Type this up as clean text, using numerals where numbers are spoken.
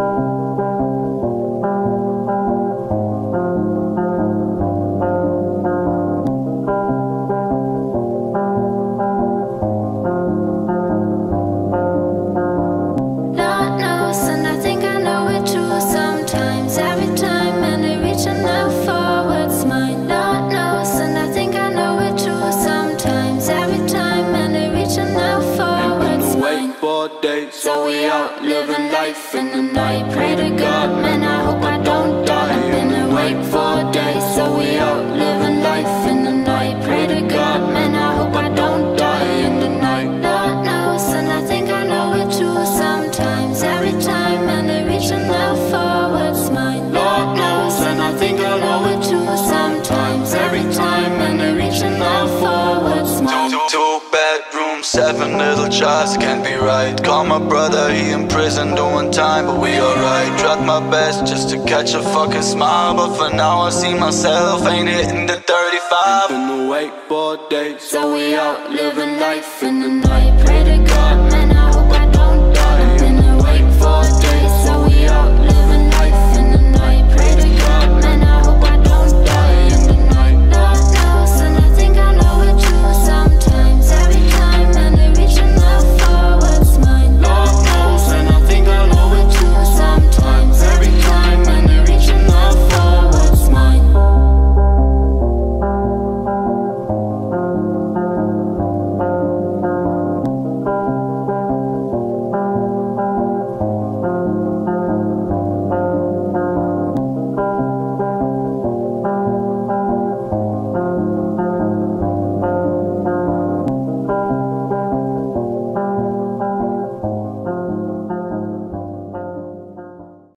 So we out living life in the night. Pray to God, man, I hope I don't die. I've been awake for days. So we out living life in the night. Pray to God, man, I hope I don't die in the night. Lord knows, and I think I know it too. Sometimes, every time, and they're reaching out for what's mine. Lord knows, and I think I know it too. Sometimes, every time, and they're reaching out for what's mine. Two bedrooms, 7 little jobs, can't be right. Call my brother, he in prison doing time, but we alright. Tried my best just to catch a fucking smile, but for now I see myself ain't hitting the 35. Been awake for days, so we out living life in the night. Pray to God.